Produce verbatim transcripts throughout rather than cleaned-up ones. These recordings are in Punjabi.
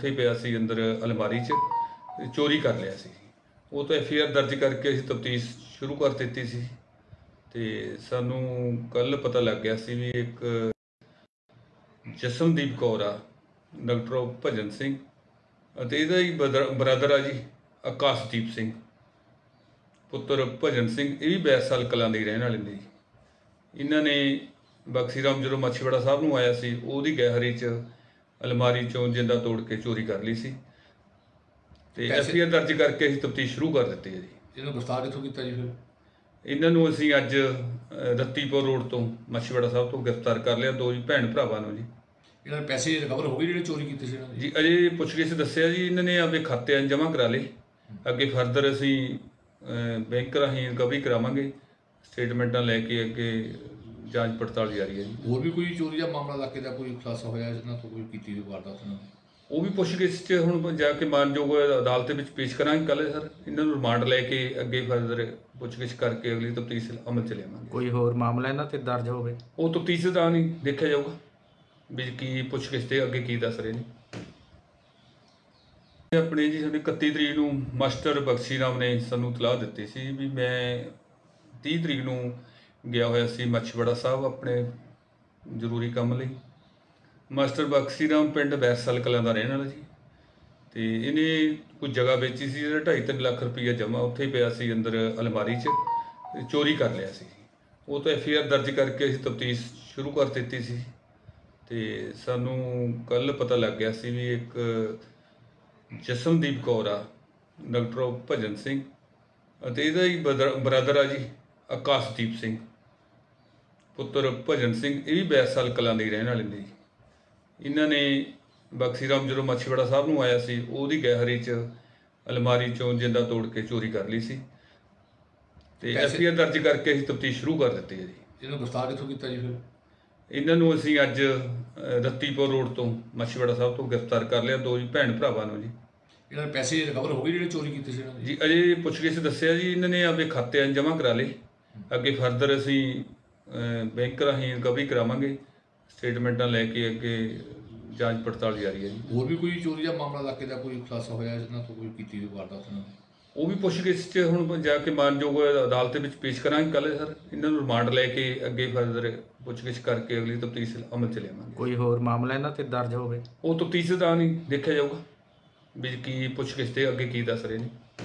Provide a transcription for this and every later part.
ਉੱਥੇ ਹੀ ਪਿਆ ਸੀ ਅੰਦਰ ਅਲਮਾਰੀ 'ਚ ਚੋਰੀ ਕਰ ਲਿਆ ਸੀ। ਉਹ ਤਾਂ ਐਫ ਆਈ ਆਰ ਦਰਜ ਕਰਕੇ ਅਸੀਂ ਤਫਤੀਸ਼ ਸ਼ੁਰੂ ਕਰ ਦਿੱਤੀ ਸੀ ਤੇ ਸਾਨੂੰ ਕੱਲ ਪਤਾ ਲੱਗ ਗਿਆ ਸੀ ਵੀ ਇੱਕ ਜਸਮਦੀਪ ਕੌਰ ਆ ਡਾਕਟਰ ਭਜਨ ਸਿੰਘ ਅਤੇ ਇਹਦਾ ਹੀ ਬ੍ਰਦਰ ਆ ਜੀ ਆਕਾਸ਼ਦੀਪ ਸਿੰਘ ਪੁੱਤਰ ਭਜਨ ਸਿੰਘ, ਇਹ ਵੀ ਬੈਸਾਲ ਕਲਾਂ ਦੇ ਰਹਿਣ ਵਾਲੇ ਨੇ। ਇਹਨਾਂ ਨੇ ਬਖਸ਼ੀ ਰਾਮ ਜਦੋਂ ਮਾਛੀਵਾੜਾ ਸਾਹਿਬ ਨੂੰ ਆਇਆ ਸੀ ਉਹਦੀ ਗਹਿਰੀ 'ਚ ਅਲਮਾਰੀ 'ਚੋਂ ਜਿੰਦਾ ਤੋੜ ਕੇ ਚੋਰੀ ਕਰ ਲਈ ਸੀ ਤੇ ਐਫ ਆਈ ਆਰ ਦਰਜ ਕਰਕੇ ਅਸੀਂ ਤਫਤੀਸ਼ ਸ਼ੁਰੂ ਕਰ ਦਿੱਤੀ ਹੈ ਜੀ। ਇਹਨੂੰ ਗ੍ਰਿਫਤਾਰ ਕਿੱਥੋਂ ਕੀਤਾ ਜੀ? ਫਿਰ ਇਹਨਾਂ ਨੂੰ ਅਸੀਂ ਅੱਜ ਰੱਤੀਪੁਰ ਰੋਡ ਤੋਂ ਮਾਛੀਵਾੜਾ ਸਾਹਿਬ ਤੋਂ ਗ੍ਰਿਫਤਾਰ ਕਰ ਲਿਆ, ਦੋ ਜੀ ਭੈਣ ਭਰਾਵਾਂ ਨੂੰ ਜੀ। ਇਹਨਾਂ ਦੇ ਪੈਸੇ ਰਿਕਵਰ ਹੋ ਗਏ ਜਿਹੜੇ ਚੋਰੀ ਕੀਤੇ ਸੀ ਇਹਨਾਂ ਨੇ ਜੀ? ਅਜੇ ਪੁੱਛਗਿੱਛ ਦੱਸਿਆ ਜੀ ਇਹਨਾਂ ਨੇ ਆਪਦੇ ਖਾਤਿਆਂ 'ਚ ਜਮ੍ਹਾਂ ਕਰਾ ਲਏ, ਅੱਗੇ ਫਰਦਰ ਅਸੀਂ ਬੈਂਕ ਰਾਹੀਂ ਰਿਕਵਰੀ ਕਰਾਵਾਂਗੇ, ਸਟੇਟਮੈਂਟਾਂ ਲੈ ਕੇ ਅੱਗੇ ਜਾਂਚ ਪੜਤਾਲ ਜਾਰੀ ਹੈ ਜੀ। ਹੋਰ ਵੀ ਕੋਈ ਚੋਰੀ ਦਾ ਮਾਮਲਾ ਇਲਾਕੇ ਦਾ ਕੋਈ ਖੁਲਾਸਾ ਹੋਇਆ ਜਿਹਨਾਂ ਤੋਂ ਕੋਈ ਕੀਤੀ ਹੋਈ ਵਾਰਦਾਤ ਨਾਲ? ਉਹ ਵੀ ਪੁੱਛਗਿੱਛ 'ਚ ਹੁਣ ਜਾ ਕੇ ਮਾਨਯੋਗ ਅਦਾਲਤ ਵਿੱਚ ਪੇਸ਼ ਕਰਾਂਗੇ ਕੱਲ੍ਹ ਸਰ। ਇਹਨਾਂ ਨੂੰ ਰਿਮਾਂਡ ਲੈ ਕੇ ਅੱਗੇ ਫਰਦਰ ਪੁੱਛਗਿੱਛ ਕਰਕੇ ਅਗਲੀ ਤਫਤੀਸ਼ ਅਮਲ 'ਚ ਲਿਆਵਾਂਗੇ। ਕੋਈ ਹੋਰ ਮਾਮਲਾ ਇਹਨਾਂ ਤੇ ਦਰਜ ਹੋਵੇ ਉਹ ਤਫਤੀਸ਼ ਦਾ ਨਹੀਂ ਦੇਖਿਆ ਜਾਊਗਾ ਵੀ ਕੀ ਪੁੱਛਗਿੱਛ ਤੇ ਅੱਗੇ ਕੀ ਦੱਸ ਰਹੇ ਨੇ। ਆਪਣੇ ਜੀ ਸਾਡੇ ਇਕੱਤੀ ਤਰੀਕ ਨੂੰ ਮਾਸਟਰ ਬਖਸ਼ੀ ਰਾਮ ਨੇ ਸਾਨੂੰ ਇਤਲਾਹ ਦਿੱਤੀ ਸੀ ਵੀ ਮੈਂ ਤੀਹ ਤਰੀਕ ਨੂੰ ਗਿਆ ਹੋਇਆ ਸੀ ਮਾਛੀਵਾੜਾ ਸਾਹਿਬ ਆਪਣੇ ਜ਼ਰੂਰੀ ਕੰਮ ਲਈ। ਮਾਸਟਰ ਬਖਸ਼ੀ ਰਾਮ ਪਿੰਡ ਬੈਸਾਲ ਕਲਾਂ ਦਾ ਰਹਿਣ ਵਾਲਾ ਜੀ ਤੇ ਇਹਨੇ ਕੁਝ ਜਗ੍ਹਾ ਵੇਚੀ ਸੀ, ਜਿਹੜਾ ਢਾਈ ਤਿੰਨ ਲੱਖ ਰੁਪਈਆ ਜਮ੍ਹਾਂ ਉੱਥੇ ਹੀ ਪਿਆ ਸੀ ਅੰਦਰ ਅਲਮਾਰੀ 'ਚ ਚੋਰੀ ਕਰ ਲਿਆ ਸੀ। ਉਹ ਤਾਂ ਐਫ ਆਈ ਆਰ ਦਰਜ ਕਰਕੇ ਅਸੀਂ ਤਫਤੀਸ਼ ਸ਼ੁਰੂ ਕਰ ਦਿੱਤੀ ਸੀ ਤੇ ਸਾਨੂੰ ਕੱਲ ਪਤਾ ਲੱਗ ਗਿਆ ਸੀ ਵੀ ਇੱਕ ਜਸਮਦੀਪ ਕੌਰ ਆ ਡਾਕਟਰ ਭਜਨ ਸਿੰਘ ਅਤੇ ਇਹਦਾ ਹੀ ਬ੍ਰਦਰ ਆ ਜੀ ਆਕਾਸ਼ਦੀਪ ਸਿੰਘ ਪੁੱਤਰ ਭਜਨ ਸਿੰਘ, ਇਹ ਵੀ ਬੈਸਾਲ ਕਲਾਂ ਦੇ ਰਹਿਣ ਵਾਲੇ ਨੇ। ਇਹਨਾਂ ਨੇ ਬਖਸ਼ੀ ਰਾਮ ਜਦੋਂ ਮਾਛੀਵਾੜਾ ਸਾਹਿਬ ਨੂੰ ਆਇਆ ਸੀ ਉਹਦੀ ਗਹਿਰੀ 'ਚ ਅਲਮਾਰੀ 'ਚੋਂ ਜਿੰਦਾ ਤੋੜ ਕੇ ਚੋਰੀ ਕਰ ਲਈ ਸੀ ਤੇ ਐਫ ਆਈ ਆਰ ਦਰਜ ਕਰਕੇ ਅਸੀਂ ਤਫਤੀਸ਼ ਸ਼ੁਰੂ ਕਰ ਦਿੱਤੀ ਹੈ ਜੀ। ਇਹਨੂੰ ਗ੍ਰਿਫਤਾਰ ਕਿੱਥੋਂ ਕੀਤਾ ਜੀ? ਫਿਰ ਇਹਨਾਂ ਨੂੰ ਅਸੀਂ ਅੱਜ ਰੱਤੀਪੁਰ ਰੋਡ ਤੋਂ ਮਾਛੀਵਾੜਾ ਸਾਹਿਬ ਤੋਂ ਗ੍ਰਿਫਤਾਰ ਕਰ ਲਿਆ, ਦੋ ਜੀ ਭੈਣ ਭਰਾਵਾਂ ਨੂੰ ਜੀ। ਇਹਨਾਂ ਦੇ ਪੈਸੇ ਰਿਕਵਰ ਹੋ ਗਏ ਜਿਹੜੇ ਚੋਰੀ ਕੀਤੇ ਸੀ ਇਹਨਾਂ ਨੇ ਜੀ? ਅਜੇ ਪੁੱਛਗਿੱਛ ਦੱਸਿਆ ਜੀ ਇਹਨਾਂ ਨੇ ਆਪਦੇ ਖਾਤਿਆਂ 'ਚ ਜਮ੍ਹਾਂ ਕਰਾ ਲਏ, ਅੱਗੇ ਫਰਦਰ ਅਸੀਂ ਬੈਂਕ ਰਾਹੀਂ ਰਿਕਵਰੀ ਕਰਾਵਾਂਗੇ, ਸਟੇਟਮੈਂਟਾਂ ਲੈ ਕੇ ਅੱਗੇ ਜਾਂਚ ਪੜਤਾਲ ਜਾਰੀ ਹੈ ਜੀ। ਹੋਰ ਵੀ ਕੋਈ ਚੋਰੀ ਦਾ ਮਾਮਲਾ ਇਲਾਕੇ ਦਾ ਕੋਈ ਖੁਲਾਸਾ ਹੋਇਆ ਜਿਹਨਾਂ ਤੋਂ ਕੋਈ ਕੀਤੀ ਹੋਈ ਵਾਰਦਾਤ ਨਾਲ? ਉਹ ਵੀ ਪੁੱਛਗਿੱਛ 'ਚ ਹੁਣ ਜਾ ਕੇ ਮਾਨਯੋਗ ਅਦਾਲਤ ਵਿੱਚ ਪੇਸ਼ ਕਰਾਂਗੇ ਕੱਲ੍ਹ ਸਰ। ਇਹਨਾਂ ਨੂੰ ਰਿਮਾਂਡ ਲੈ ਕੇ ਅੱਗੇ ਫਰਦਰ ਪੁੱਛਗਿੱਛ ਕਰਕੇ ਅਗਲੀ ਤਫਤੀਸ਼ ਅਮਲ 'ਚ ਲਿਆਵਾਂਗੇ। ਕੋਈ ਹੋਰ ਮਾਮਲਾ ਇਹਨਾਂ ਤੇ ਦਰਜ ਹੋਵੇ ਉਹ ਤਫਤੀਸ਼ ਦਾ ਨਹੀਂ ਦੇਖਿਆ ਜਾਊਗਾ ਵੀ ਕੀ ਪੁੱਛਗਿੱਛ ਤੇ ਅੱਗੇ ਕੀ ਦੱਸ ਰਹੇ ਨੇ।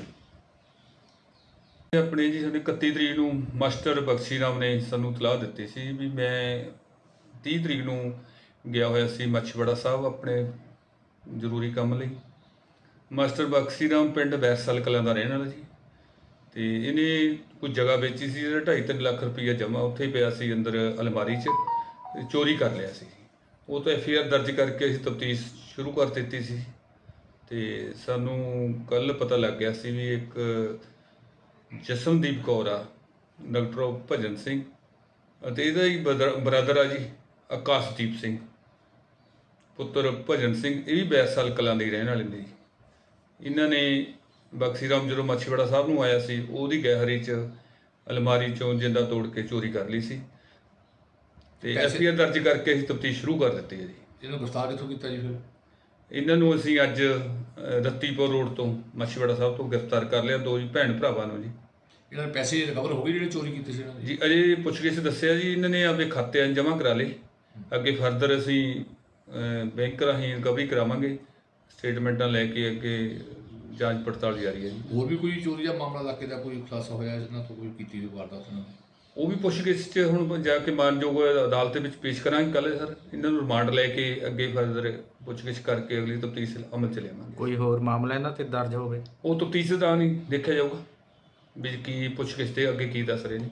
ਆਪਣੇ ਜੀ ਸਾਡੇ ਇਕੱਤੀ ਤਰੀਕ ਨੂੰ ਮਾਸਟਰ ਬਖਸ਼ੀ ਰਾਮ ਨੇ ਸਾਨੂੰ ਇਤਲਾਹ ਦਿੱਤੀ ਸੀ ਵੀ ਮੈਂ ਤੀਹ ਤਰੀਕ ਨੂੰ ਗਿਆ ਹੋਇਆ ਸੀ ਮਾਛੀਵਾੜਾ ਸਾਹਿਬ ਆਪਣੇ ਜ਼ਰੂਰੀ ਕੰਮ ਲਈ। ਮਾਸਟਰ ਬਖਸ਼ੀ ਰਾਮ ਪਿੰਡ ਬੈਸਾਲ ਕਲਾਂ ਦਾ ਰਹਿਣ ਵਾਲਾ ਜੀ ਤੇ ਇਹਨੇ ਕੁਝ ਜਗ੍ਹਾ ਵੇਚੀ ਸੀ, ਜਿਹੜਾ ਢਾਈ ਤਿੰਨ ਲੱਖ ਰੁਪਈਆ ਜਮ੍ਹਾਂ ਉੱਥੇ ਹੀ ਪਿਆ ਸੀ ਅੰਦਰ ਅਲਮਾਰੀ 'ਚ ਚੋਰੀ ਕਰ ਲਿਆ ਸੀ। ਉਹ ਤਾਂ ਐਫ ਆਈ ਆਰ ਦਰਜ ਕਰਕੇ ਅਸੀਂ ਤਫਤੀਸ਼ ਸ਼ੁਰੂ ਕਰ ਦਿੱਤੀ ਸੀ ਤੇ ਸਾਨੂੰ ਕੱਲ ਪਤਾ ਲੱਗ ਗਿਆ ਸੀ ਵੀ ਇੱਕ ਜਸਮਦੀਪ ਕੌਰ ਆ ਡਾਕਟਰ ਭਜਨ ਸਿੰਘ ਅਤੇ ਇਹਦਾ ਹੀ ਬ੍ਰਦਰ ਆ ਜੀ ਆਕਾਸ਼ਦੀਪ ਸਿੰਘ ਪੁੱਤਰ ਭਜਨ ਸਿੰਘ, ਇਹ ਵੀ ਬੈਸਾਲ ਕਲਾਂ ਦੇ ਰਹਿਣ ਵਾਲੇ ਨੇ। ਇਹਨਾਂ ਨੇ ਬਖਸ਼ੀ ਰਾਮ ਜਦੋਂ ਮਾਛੀਵਾੜਾ ਸਾਹਿਬ ਨੂੰ ਆਇਆ ਸੀ ਉਹਦੀ ਗਹਿਰੀ 'ਚ ਅਲਮਾਰੀ 'ਚੋਂ ਜਿੰਦਾ ਤੋੜ ਕੇ ਚੋਰੀ ਕਰ ਲਈ ਸੀ ਤੇ ਐਫ ਆਈ ਆਰ ਦਰਜ ਕਰਕੇ ਅਸੀਂ ਤਫਤੀਸ਼ ਸ਼ੁਰੂ ਕਰ ਦਿੱਤੀ ਹੈ ਜੀ। ਇਹਨੂੰ ਗ੍ਰਿਫਤਾਰ ਕਿੱਥੋਂ ਕੀਤਾ ਜੀ? ਫਿਰ ਇਹਨਾਂ ਨੂੰ ਅਸੀਂ ਅੱਜ ਰੱਤੀਪੁਰ ਰੋਡ ਤੋਂ ਮਾਛੀਵਾੜਾ ਸਾਹਿਬ ਤੋਂ ਗ੍ਰਿਫਤਾਰ ਕਰ ਲਿਆ, ਦੋ ਜੀ ਭੈਣ ਭਰਾਵਾਂ ਨੂੰ ਜੀ। ਇਹਨਾਂ ਦੇ ਪੈਸੇ ਰਿਕਵਰ ਹੋ ਗਏ ਜਿਹੜੇ ਚੋਰੀ ਕੀਤੇ ਸੀ ਇਹਨਾਂ ਨੇ ਜੀ? ਅਜੇ ਪੁੱਛਗਿੱਛ ਦੱਸਿਆ ਜੀ ਇਹਨਾਂ ਨੇ ਆਪਦੇ ਖਾਤਿਆਂ 'ਚ ਜਮ੍ਹਾਂ ਕਰਾ ਲਏ, ਅੱਗੇ ਫਰਦਰ ਅਸੀਂ ਬੈਂਕ ਰਾਹੀਂ ਰਿਕਵਰੀ ਕਰਾਵਾਂਗੇ, ਸਟੇਟਮੈਂਟਾਂ ਲੈ ਕੇ ਅੱਗੇ ਜਾਂਚ ਪੜਤਾਲ ਜਾਰੀ ਹੈ ਜੀ। ਹੋਰ ਵੀ ਕੋਈ ਚੋਰੀ ਦਾ ਮਾਮਲਾ ਇਲਾਕੇ ਦਾ ਕੋਈ ਖੁਲਾਸਾ ਹੋਇਆ ਜਿਹਨਾਂ ਤੋਂ ਕੋਈ ਕੀਤੀ ਹੋਈ ਵਾਰਦਾਤ ਨਾਲ? ਉਹ ਵੀ ਪੁੱਛਗਿੱਛ 'ਚ ਹੁਣ ਜਾ ਕੇ ਮਾਨਯੋਗ ਅਦਾਲਤ ਵਿੱਚ ਪੇਸ਼ ਕਰਾਂਗੇ ਕੱਲ੍ਹ ਸਰ। ਇਹਨਾਂ ਨੂੰ ਰਿਮਾਂਡ ਲੈ ਕੇ ਅੱਗੇ ਫਰਦਰ ਪੁੱਛਗਿੱਛ ਕਰਕੇ ਅਗਲੀ ਤਫਤੀਸ਼ ਅਮਲ 'ਚ ਲਿਆਵਾਂਗੇ। ਕੋਈ ਹੋਰ ਮਾਮਲਾ ਇਹਨਾਂ ਤੇ ਦਰਜ ਹੋਵੇ ਉਹ ਤਫਤੀਸ਼ ਦਾ ਨਹੀਂ ਦੇਖਿਆ ਜਾਊਗਾ ਵੀ ਕੀ ਪੁੱਛਗਿੱਛ ਤੇ ਅੱਗੇ ਕੀ ਦੱਸ ਰਹੇ ਨੇ।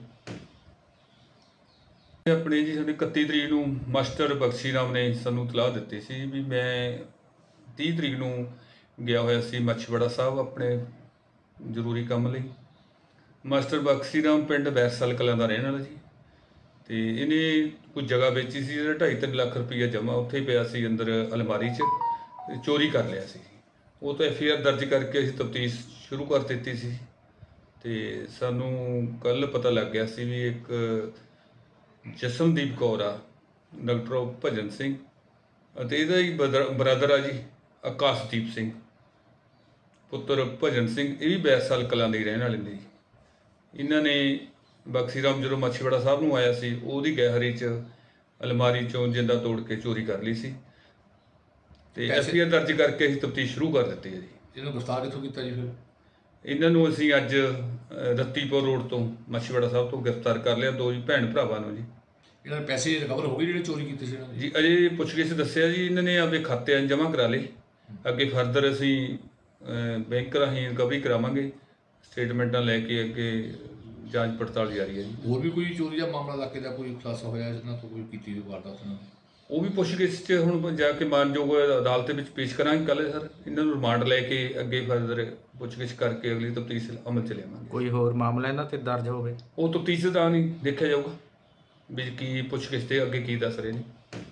ਆਪਣੇ ਜੀ ਸਾਡੇ ਇਕੱਤੀ ਤਰੀਕ ਨੂੰ ਮਾਸਟਰ ਬਖਸ਼ੀ ਰਾਮ ਨੇ ਸਾਨੂੰ ਇਤਲਾਹ ਦਿੱਤੀ ਸੀ ਵੀ ਮੈਂ ਤੀਹ ਤਰੀਕ ਨੂੰ ਗਿਆ ਹੋਇਆ ਸੀ ਮਾਛੀਵਾੜਾ ਸਾਹਿਬ ਆਪਣੇ ਜ਼ਰੂਰੀ ਕੰਮ ਲਈ। ਮਾਸਟਰ ਬਖਸ਼ੀ ਰਾਮ ਪਿੰਡ ਬੈਸਾਲ ਕਲਾਂ ਦਾ ਰਹਿਣ ਵਾਲਾ ਜੀ ਤੇ ਇਹਨੇ ਕੁਝ ਜਗ੍ਹਾ ਵੇਚੀ ਸੀ, ਜਿਹੜਾ ਢਾਈ ਤਿੰਨ ਲੱਖ ਰੁਪਈਆ ਜਮ੍ਹਾਂ ਉੱਥੇ ਹੀ ਪਿਆ ਸੀ ਅੰਦਰ ਅਲਮਾਰੀ 'ਚ ਚੋਰੀ ਕਰ ਲਿਆ ਸੀ। ਉਹ ਤਾਂ ਐਫ ਆਈ ਆਰ ਦਰਜ ਕਰਕੇ ਅਸੀਂ ਤਫਤੀਸ਼ ਸ਼ੁਰੂ ਕਰ ਦਿੱਤੀ ਸੀ ਤੇ ਸਾਨੂੰ ਕੱਲ ਪਤਾ ਲੱਗ ਗਿਆ ਸੀ ਵੀ ਇੱਕ ਜਸਮਦੀਪ ਕੌਰ ਆ ਡਾਕਟਰ ਭਜਨ ਸਿੰਘ ਅਤੇ ਇਹਦਾ ਹੀ ਬ੍ਰਦਰ ਆ ਜੀ ਆਕਾਸ਼ਦੀਪ ਸਿੰਘ ਪੁੱਤਰ ਭਜਨ ਸਿੰਘ, ਇਹ ਵੀ ਬੈਸਾਲ ਕਲਾਂ ਦੇ ਹੀ ਰਹਿਣ ਵਾਲੇ ਨੇ ਜੀ। ਇਹਨਾਂ ਨੇ ਬਖਸ਼ੀ ਰਾਮ ਜਦੋਂ ਮਾਛੀਵਾੜਾ ਸਾਹਿਬ ਨੂੰ ਆਇਆ ਸੀ, ਉਹਦੀ ਗਹਿਰੀ 'ਚ ਅਲਮਾਰੀ 'ਚੋਂ ਜਿੰਦਾ ਤੋੜ ਕੇ ਚੋਰੀ ਕਰ ਲਈ ਸੀ ਤੇ ਪੈਸੇ- ਐਫ ਆਈ ਆਰ ਦਰਜ ਕਰਕੇ ਅਸੀਂ ਤਫਤੀਸ਼ ਸ਼ੁਰੂ ਕਰ ਦਿੱਤੀ ਹੈ ਜੀ। ਇਹਨੂੰ ਗ੍ਰਿਫਤਾਰ ਕਿੱਥੋਂ ਕੀਤਾ ਜੀ ਫਿਰ? ਇਹਨਾਂ ਨੂੰ ਅਸੀਂ ਅੱਜ ਅ, ਰੱਤੀਪੁਰ ਰੋਡ ਤੋਂ ਮਾਛੀਵਾੜਾ ਸਾਹਿਬ ਤੋਂ ਗ੍ਰਿਫਤਾਰ ਕਰ ਲਿਆ, ਦੋ ਜੀ ਭੈਣ ਭਰਾਵਾਂ ਨੂੰ ਜੀ। ਇਹਨਾਂ ਦੇ ਪੈਸੇ ਰਿਕਵਰ ਹੋ ਗਏ ਜਿਹੜੇ ਚੋਰੀ ਕੀਤੇ ਸੀ ਇਹਨਾਂ ਦੇ? ਜੀ ਅਜੇ ਪੁੱਛਗਿੱਛ ਦੱਸਿਆ ਜੀ, ਇਹਨਾਂ ਨੇ ਆਪਦੇ ਖਾਤਿਆਂ 'ਚ ਜਮ੍ਹਾਂ ਕਰਾ ਲਏ। ਅੱਗੇ ਫਰਦਰ ਅਸੀਂ ਅ, ਬੈਂਕ ਰਾਹੀਂ ਰਿਕਵਰੀ ਕਰਾਵਾਂਗੇ, ਸਟੇਟਮੈਂਟਾਂ ਲੈ ਕੇ ਅੱਗੇ ਜਾਂਚ ਪੜਤਾਲ ਜਾਰੀ ਹੈ ਜੀ। ਹੋਰ ਵੀ ਕੋਈ ਚੋਰੀ ਦਾ ਮਾਮਲਾ ਇਲਾਕੇ ਦਾ ਕੋਈ ਖੁਲਾਸਾ ਹੋਇਆ ਜਿਹਨਾਂ ਤੋਂ ਕੋਈ ਕੀਤੀ ਹੋਈ ਵਾਰਦਾਤ ਉਹਨਾਂ ਨੇ? ਉਹ ਵੀ ਪੁੱਛਗਿੱਛ 'ਚ ਹੁਣ ਜਾ ਕੇ ਮਾਨਯੋਗ ਅਦਾਲਤ ਵਿੱਚ ਪੇਸ਼ ਕਰਾਂਗੇ ਕੱਲ੍ਹ ਸਰ। ਇਹਨਾਂ ਨੂੰ ਰਿਮਾਂਡ ਲੈ ਕੇ ਅੱਗੇ ਫਰਦਰ ਪੁੱਛਗਿੱਛ ਕਰਕੇ ਅਗਲੀ ਤਫਤੀਸ਼ ਅਮਲ 'ਚ ਲਿਆਵਾਂਗੇ। ਕੋਈ ਹੋਰ ਮਾਮਲਾ ਇਹਨਾਂ ਤੇ ਦਰਜ ਹੋਵੇ? ਉਹ ਤਫਤੀਸ਼ ਦਾ ਨਹੀਂ ਦੇਖਿਆ ਜਾਊਗਾ ਵੀ ਕੀ ਪੁੱਛਗਿੱਛ ਤੇ ਅੱਗੇ ਕੀ ਦੱਸ ਰਹੇ ਨੇ।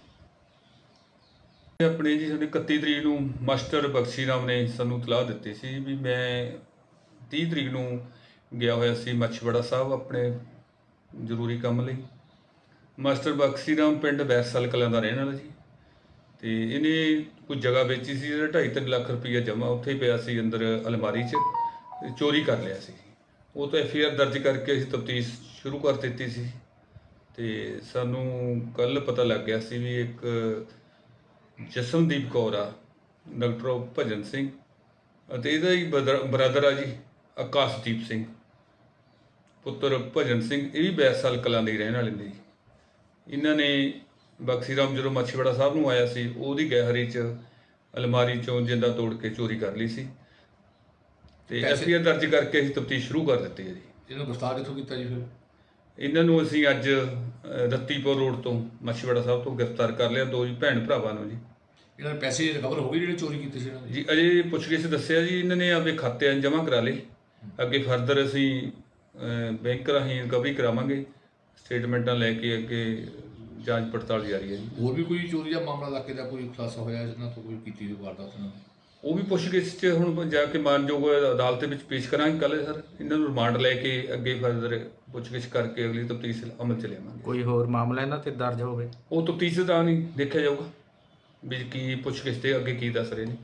ਆਪਣੇ ਜੀ ਸਾਡੇ ਇਕੱਤੀ ਤਰੀਕ ਨੂੰ ਮਾਸਟਰ ਬਖਸ਼ੀ ਰਾਮ ਨੇ ਸਾਨੂੰ ਇਤਲਾਹ ਦਿੱਤੀ ਸੀ ਵੀ ਮੈਂ ਤੀਹ ਤਰੀਕ ਨੂੰ ਗਿਆ ਹੋਇਆ ਸੀ ਮਾਛੀਵਾੜਾ ਸਾਹਿਬ ਆਪਣੇ ਜ਼ਰੂਰੀ ਕੰਮ ਲਈ। ਮਾਸਟਰ ਬਖਸ਼ੀ ਰਾਮ ਪਿੰਡ ਬੈਸਾਲ ਕਲਾਂ ਦਾ ਰਹਿਣ ਵਾਲਾ ਜੀ ਤੇ ਇਹਨੇ ਕੋਈ ਜਗ੍ਹਾ ਵੇਚੀ ਸੀ, ਜਿਹੜਾ ਢਾਈ ਤਿੰਨ ਲੱਖ ਰੁਪਈਆ ਜਮ੍ਹਾਂ ਉੱਥੇ ਹੀ ਪਿਆ ਸੀ ਅੰਦਰ ਅਲਮਾਰੀ 'ਚ, ਤੇ ਚੋਰੀ ਕਰ ਲਿਆ ਸੀ। ਉਹ ਤਾਂ ਐਫ ਆਈ ਆਰ ਦਰਜ ਕਰਕੇ ਅਸੀਂ ਤਫਤੀਸ਼ ਸ਼ੁਰੂ ਕਰ ਦਿੱਤੀ ਸੀ ਤੇ ਸਾਨੂੰ ਕੱਲ ਪਤਾ ਲੱਗ ਗਿਆ ਸੀ ਵੀ ਇੱਕ ਜਸਨਦੀਪ ਕੌਰ ਆ, ਡਾਕਟਰ ਭਜਨ ਸਿੰਘ, ਅਤੇ ਇਹਦਾ ਹੀ ਬ੍ਰਦਰ ਆ ਜੀ ਆਕਾਸ਼ਦੀਪ ਸਿੰਘ ਪੁੱਤਰ ਭਜਨ ਸਿੰਘ, ਇਹ ਵੀ ਬੈਸਾਲ ਕਲਾਂ ਦੇ ਹੀ ਰਹਿਣ ਵਾਲੇ ਨੇ ਜੀ। ਇਹਨਾਂ ਨੇ ਬਖਸ਼ੀ ਰਾਮ ਜਦੋਂ ਮਾਛੀਵਾੜਾ ਸਾਹਿਬ ਨੂੰ ਆਇਆ ਸੀ, ਉਹਦੀ ਗਹਿਰੀ 'ਚ ਅਲਮਾਰੀ 'ਚੋਂ ਜਿੰਦਾ ਤੋੜ ਕੇ ਚੋਰੀ ਕਰ ਲਈ ਸੀ ਤੇ ਪੈਸੇ- ਐਫ ਆਈ ਆਰ ਦਰਜ ਕਰਕੇ ਅਸੀਂ ਤਫਤੀਸ਼ ਸ਼ੁਰੂ ਕਰ ਦਿੱਤੀ ਹੈ ਜੀ। ਇਹਨੂੰ ਗ੍ਰਿਫਤਾਰ ਕਿੱਥੋਂ ਕੀਤਾ ਜੀ ਫਿਰ? ਇਹਨਾਂ ਨੂੰ ਅਸੀਂ ਅੱਜ ਅ, ਰੱਤੀਪੁਰ ਰੋਡ ਤੋਂ ਮਾਛੀਵਾੜਾ ਸਾਹਿਬ ਤੋਂ ਗ੍ਰਿਫਤਾਰ ਕਰ ਲਿਆ, ਦੋ ਜੀ ਭੈਣ ਭਰਾਵਾਂ ਨੂੰ ਜੀ। ਇਹਨਾਂ ਦੇ ਪੈਸੇ ਰਿਕਵਰ ਹੋ ਗਏ ਜਿਹੜੇ ਚੋਰੀ ਕੀਤੇ ਸੀ ਇਹਨਾਂ ਦੇ? ਜੀ ਅਜੇ ਪੁੱਛਗਿੱਛ ਦੱਸਿਆ ਜੀ, ਇਹਨਾਂ ਨੇ ਆਪਦੇ ਖਾਤਿਆਂ 'ਚ ਜਮ੍ਹਾਂ ਕਰਾ ਲਏ। ਅੱਗੇ ਫਰਦਰ ਅਸੀਂ ਅ, ਬੈਂਕ ਰਾਹੀਂ ਰਿਕਵਰੀ ਕਰਾਵਾਂਗੇ, ਸਟੇਟਮੈਂਟਾਂ ਲੈ ਕੇ ਅੱਗੇ ਜਾਂਚ ਪੜਤਾਲ ਜਾਰੀ ਹੈ ਜੀ। ਹੋਰ ਵੀ ਕੋਈ ਚੋਰੀ ਦਾ ਮਾਮਲਾ ਇਲਾਕੇ ਦਾ ਕੋਈ ਖੁਲਾਸਾ ਹੋਇਆ ਜਿਹਨਾਂ ਤੋਂ ਕੋਈ ਕੀਤੀ ਹੋਈ ਵਾਰਦਾਤ ਉਹਨਾਂ ਨੇ? ਉਹ ਵੀ ਪੁੱਛਗਿੱਛ 'ਚ ਹੁਣ ਜਾ ਕੇ ਮਾਨਯੋਗ ਅਦਾਲਤ ਵਿੱਚ ਪੇਸ਼ ਕਰਾਂਗੇ ਕੱਲ੍ਹ ਸਰ। ਇਹਨਾਂ ਨੂੰ ਰਿਮਾਂਡ ਲੈ ਕੇ ਅੱਗੇ ਫਰਦਰ ਪੁੱਛਗਿੱਛ ਕਰਕੇ ਅਗਲੀ ਤਫਤੀਸ਼ ਅਮਲ 'ਚ ਲਿਆਵਾਂਗੇ। ਕੋਈ ਹੋਰ ਮਾਮਲਾ ਇਹਨਾਂ ਤੇ ਦਰਜ ਹੋਵੇ? ਉਹ ਤਫਤੀਸ਼ ਦਾ ਨਹੀਂ ਦੇਖਿਆ ਜਾਊਗਾ ਵੀ ਕੀ ਪੁੱਛਗਿੱਛ ਤੇ ਅੱਗੇ ਕੀ ਦੱਸ ਰਹੇ ਨੇ।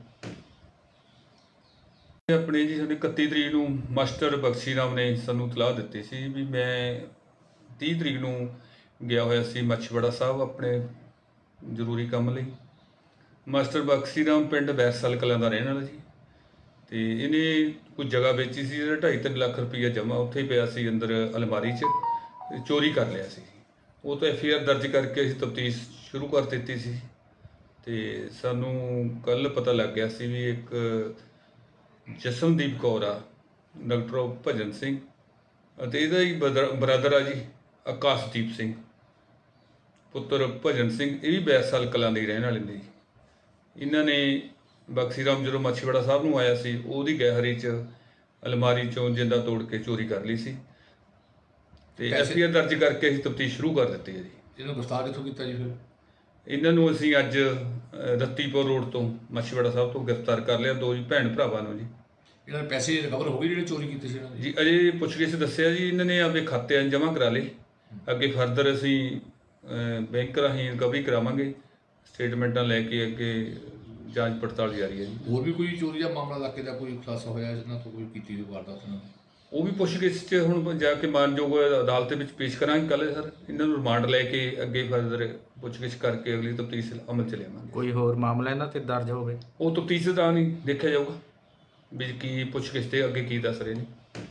ਆਪਣੇ ਜੀ ਸਾਡੇ ਇਕੱਤੀ ਤਰੀਕ ਨੂੰ ਮਾਸਟਰ ਬਖਸ਼ੀ ਰਾਮ ਨੇ ਸਾਨੂੰ ਇਤਲਾਹ ਦਿੱਤੀ ਸੀ ਵੀ ਮੈਂ ਤੀਹ ਤਰੀਕ ਨੂੰ ਗਿਆ ਹੋਇਆ ਸੀ ਮਾਛੀਵਾੜਾ ਸਾਹਿਬ ਆਪਣੇ ਜ਼ਰੂਰੀ ਕੰਮ ਲਈ। ਮਾਸਟਰ ਬਖਸ਼ੀ ਰਾਮ ਪਿੰਡ ਬੈਸਾਲ ਕਲਾਂ ਦਾ ਰਹਿਣ ਵਾਲਾ ਜੀ ਤੇ ਇਹਨੇ ਕੋਈ ਜਗ੍ਹਾ ਵੇਚੀ ਸੀ, ਜਿਹੜਾ ਢਾਈ ਤਿੰਨ ਲੱਖ ਰੁਪਈਆ ਜਮ੍ਹਾਂ ਉੱਥੇ ਹੀ ਪਿਆ ਸੀ ਅੰਦਰ ਅਲਮਾਰੀ 'ਚ, ਤੇ ਚੋਰੀ ਕਰ ਲਿਆ ਸੀ। ਉਹ ਤਾਂ ਐਫ ਆਈ ਆਰ ਦਰਜ ਕਰਕੇ ਅਸੀਂ ਤਫਤੀਸ਼ ਸ਼ੁਰੂ ਕਰ ਦਿੱਤੀ ਸੀ ਤੇ ਸਾਨੂੰ ਕੱਲ ਪਤਾ ਲੱਗ ਗਿਆ ਸੀ ਵੀ ਇੱਕ ਜਸਨਦੀਪ ਕੌਰ ਆ, ਡਾਕਟਰ ਭਜਨ ਸਿੰਘ, ਅਤੇ ਇਹਦਾ ਹੀ ਬ੍ਰਦਰ ਆ ਜੀ ਆਕਾਸ਼ਦੀਪ ਸਿੰਘ ਪੁੱਤਰ ਭਜਨ ਸਿੰਘ, ਇਹ ਵੀ ਬੈਸਾਲ ਕਲਾਂ ਦੇ ਹੀ ਰਹਿਣ ਵਾਲੇ ਨੇ ਜੀ। ਇਹਨਾਂ ਨੇ ਬਖਸ਼ੀ ਰਾਮ ਜਦੋਂ ਮਾਛੀਵਾੜਾ ਸਾਹਿਬ ਨੂੰ ਆਇਆ ਸੀ, ਉਹਦੀ ਗਹਿਰੀ 'ਚ ਅਲਮਾਰੀ 'ਚੋਂ ਜਿੰਦਾ ਤੋੜ ਕੇ ਚੋਰੀ ਕਰ ਲਈ ਸੀ ਤੇ ਪੈਸੇ- ਐਫ ਆਈ ਆਰ ਦਰਜ ਕਰਕੇ ਅਸੀਂ ਤਫਤੀਸ਼ ਸ਼ੁਰੂ ਕਰ ਦਿੱਤੀ ਹੈ ਜੀ। ਇਹਨੂੰ ਗ੍ਰਿਫਤਾਰ ਕਿੱਥੋਂ ਕੀਤਾ ਜੀ ਫਿਰ? ਇਹਨਾਂ ਨੂੰ ਅਸੀਂ ਅੱਜ ਅ, ਰੱਤੀਪੁਰ ਰੋਡ ਤੋਂ ਮਾਛੀਵਾੜਾ ਸਾਹਿਬ ਤੋਂ ਗ੍ਰਿਫਤਾਰ ਕਰ ਲਿਆ, ਦੋ ਜੀ ਭੈਣ ਭਰਾਵਾਂ ਨੂੰ ਜੀ। ਇਹਨਾਂ ਦੇ ਪੈਸੇ ਰਿਕਵਰ ਹੋ ਗਏ ਜਿਹੜੇ ਚੋਰੀ ਕੀਤੇ ਸੀ ਇਹਨਾਂ ਦੇ? ਜੀ ਅਜੇ ਪੁੱਛਗਿੱਛ ਦੱਸਿਆ ਜੀ, ਇਹਨਾਂ ਨੇ ਆਪਦੇ ਖਾਤਿਆਂ 'ਚ ਜਮ੍ਹਾਂ ਕਰਾ ਲਏ। ਅੱਗੇ ਫਰਦਰ ਅਸੀਂ ਅ, ਬੈਂਕ ਰਾਹੀਂ ਰਿਕਵਰੀ ਕਰਾਵਾਂਗੇ, ਸਟੇਟਮੈਂਟਾਂ ਲੈ ਕੇ ਅੱਗੇ ਜਾਂਚ ਪੜਤਾਲ ਜਾਰੀ ਹੈ ਜੀ। ਹੋਰ ਵੀ ਕੋਈ ਚੋਰੀ ਦਾ ਮਾਮਲਾ ਇਲਾਕੇ ਦਾ ਕੋਈ ਖੁਲਾਸਾ ਹੋਇਆ ਜਿਹਨਾਂ ਤੋਂ ਕੋਈ ਕੀਤੀ ਹੋਈ ਵਾਰਦਾਤ ਉਹਨਾਂ ਨੇ? ਉਹ ਵੀ ਪੁੱਛਗਿੱਛ 'ਚ ਹੁਣ ਜਾ ਕੇ ਮਾਨਯੋਗ ਅਦਾਲਤ ਵਿੱਚ ਪੇਸ਼ ਕਰਾਂਗੇ ਕੱਲ੍ਹ ਸਰ। ਇਹਨਾਂ ਨੂੰ ਰਿਮਾਂਡ ਲੈ ਕੇ ਅੱਗੇ ਫਰਦਰ ਪੁੱਛਗਿੱਛ ਕਰਕੇ ਅਗਲੀ ਤਫਤੀਸ਼ ਅਮਲ 'ਚ ਲਿਆਵਾਂਗੇ। ਕੋਈ ਹੋਰ ਮਾਮਲਾ ਇਹਨਾਂ ਤੇ ਦਰਜ ਹੋਵੇ? ਉਹ ਤਫਤੀਸ਼ ਦਾ ਨਹੀਂ ਦੇਖਿਆ ਜਾਊਗਾ ਵੀ ਕੀ ਪੁੱਛਗਿੱਛ ਤੇ ਅੱਗੇ ਕੀ ਦੱਸ ਰਹੇ ਨੇ।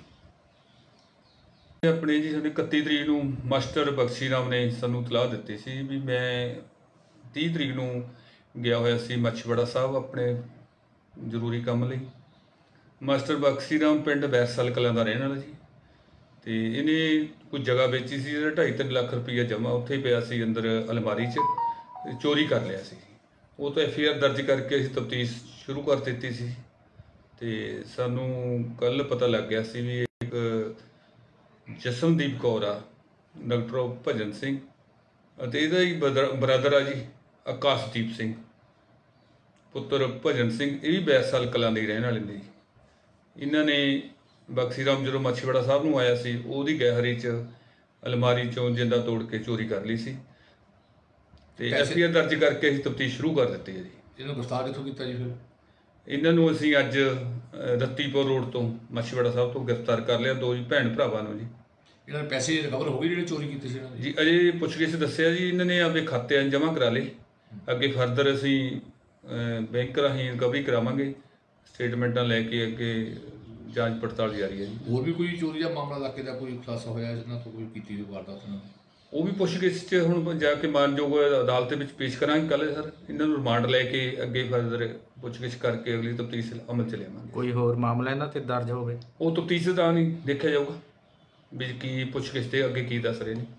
ਆਪਣੇ ਜੀ ਸਾਡੇ ਇਕੱਤੀ ਤਰੀਕ ਨੂੰ ਮਾਸਟਰ ਬਖਸ਼ੀ ਰਾਮ ਨੇ ਸਾਨੂੰ ਇਤਲਾਹ ਦਿੱਤੀ ਸੀ ਵੀ ਮੈਂ ਤੀਹ ਤਰੀਕ ਨੂੰ ਗਿਆ ਹੋਇਆ ਸੀ ਮਾਛੀਵਾੜਾ ਸਾਹਿਬ ਆਪਣੇ ਜ਼ਰੂਰੀ ਕੰਮ ਲਈ। ਮਾਸਟਰ ਬਖਸ਼ੀ ਰਾਮ ਪਿੰਡ ਬੈਸਾਲ ਕਲਾਂ ਦਾ ਰਹਿਣ ਵਾਲਾ ਜੀ ਤੇ ਇਹਨੇ ਕੋਈ ਜਗ੍ਹਾ ਵੇਚੀ ਸੀ, ਜਿਹੜਾ ਢਾਈ ਤਿੰਨ ਲੱਖ ਰੁਪਈਆ ਜਮ੍ਹਾਂ ਉੱਥੇ ਹੀ ਪਿਆ ਸੀ ਅੰਦਰ ਅਲਮਾਰੀ 'ਚ, ਤੇ ਚੋਰੀ ਕਰ ਲਿਆ ਸੀ। ਉਹ ਤਾਂ ਐਫ ਆਈ ਆਰ ਦਰਜ ਕਰਕੇ ਅਸੀਂ ਤਫਤੀਸ਼ ਸ਼ੁਰੂ ਕਰ ਦਿੱਤੀ ਸੀ ਤੇ ਸਾਨੂੰ ਕੱਲ ਪਤਾ ਲੱਗ ਗਿਆ ਸੀ ਵੀ ਇੱਕ ਜਸਨਦੀਪ ਕੌਰ ਆ, ਡਾਕਟਰ ਭਜਨ ਸਿੰਘ, ਅਤੇ ਇਹਦਾ ਹੀ ਬ੍ਰਦਰ ਆ ਜੀ ਆਕਾਸ਼ਦੀਪ ਸਿੰਘ ਪੁੱਤਰ ਭਜਨ ਸਿੰਘ, ਇਹ ਵੀ ਬੈਸਾਲ ਕਲਾਂ ਦੇ ਹੀ ਰਹਿਣ ਵਾਲੇ ਨੇ ਜੀ। ਇਹਨਾਂ ਨੇ ਬਖਸ਼ੀ ਰਾਮ ਜਦੋਂ ਮਾਛੀਵਾੜਾ ਸਾਹਿਬ ਨੂੰ ਆਇਆ ਸੀ, ਉਹਦੀ ਗਹਿਰੀ 'ਚ ਅਲਮਾਰੀ 'ਚੋਂ ਜਿੰਦਾ ਤੋੜ ਕੇ ਚੋਰੀ ਕਰ ਲਈ ਸੀ ਤੇ ਪੈਸੇ- ਐਫ ਆਈ ਆਰ ਦਰਜ ਕਰਕੇ ਅਸੀਂ ਤਫਤੀਸ਼ ਸ਼ੁਰੂ ਕਰ ਦਿੱਤੀ ਹੈ ਜੀ। ਇਹਨੂੰ ਗ੍ਰਿਫਤਾਰ ਕਿੱਥੋਂ ਕੀਤਾ ਜੀ ਫਿਰ? ਇਹਨਾਂ ਨੂੰ ਅਸੀਂ ਅੱਜ ਅ, ਰੱਤੀਪੁਰ ਰੋਡ ਤੋਂ ਮਾਛੀਵਾੜਾ ਸਾਹਿਬ ਤੋਂ ਗ੍ਰਿਫਤਾਰ ਕਰ ਲਿਆ, ਦੋ ਜੀ ਭੈਣ ਭਰਾਵਾਂ ਨੂੰ ਜੀ। ਇਹਨਾਂ ਦੇ ਪੈਸੇ ਰਿਕਵਰ ਹੋ ਗਏ ਜਿਹੜੇ ਚੋਰੀ ਕੀਤੇ ਸੀ ਇਹਨਾਂ ਦੇ? ਜੀ ਅਜੇ ਪੁੱਛਗਿੱਛ ਦੱਸਿਆ ਜੀ ਇਹਨਾਂ ਨੇ ਆਪਦੇ ਖਾਤਿਆਂ 'ਚ ਜਮ੍ਹਾਂ ਕਰਾ ਲਏ। ਅੱਗੇ ਫਰਦਰ ਅਸੀਂ ਅ, ਬੈਂਕ ਰਾਹੀਂ ਰਿਕਵਰੀ ਕਰਾਵਾਂਗੇ, ਸਟੇਟਮੈਂਟਾਂ ਲੈ ਕੇ ਅੱਗੇ ਜਾਂਚ ਪੜਤਾਲ ਜਾਰੀ ਹੈ ਜੀ। ਹੋਰ ਵੀ ਕੋਈ ਚੋਰੀ ਦਾ ਮਾਮਲਾ ਲੱਗੇ ਦਾ ਕੋਈ ਖੁਲਾਸਾ ਹੋਇਆ ਜਿਹਨਾਂ ਤੋਂ ਕੋਈ ਕੀਤੀ ਹੋਈ ਵਾਰਦਾਤ ਨਾਲ? ਉਹ ਵੀ ਪੁੱਛਗਿੱਛ 'ਚ ਹੁਣ ਜਾ ਕੇ ਮਾਨਯੋਗ ਅਦਾਲਤ ਵਿੱਚ ਪੇਸ਼ ਕਰਾਂਗੇ ਕੱਲ੍ਹ ਸਰ। ਇਹਨਾਂ ਨੂੰ ਰਿਮਾਂਡ ਲੈ ਕੇ ਅੱਗੇ ਫਰਦਰ ਪੁੱਛਗਿੱਛ ਕਰਕੇ ਅਗਲੀ ਤਫਤੀਸ਼ ਅਮਲ 'ਚ ਲਿਆਵਾਂਗੇ। ਕੋਈ ਹੋਰ ਮਾਮਲਾ ਇਹਨਾਂ ਤੇ ਦਰਜ ਹੋਵੇ? ਉਹ ਤਫਤੀਸ਼ ਦਾ ਨਹੀਂ ਦੇਖਿਆ ਜਾਊਗਾ ਵੀ ਕੀ ਪੁੱਛਗਿੱਛ ਤੇ ਅੱਗੇ ਕੀ ਦੱਸ ਰਹੇ ਨੇ।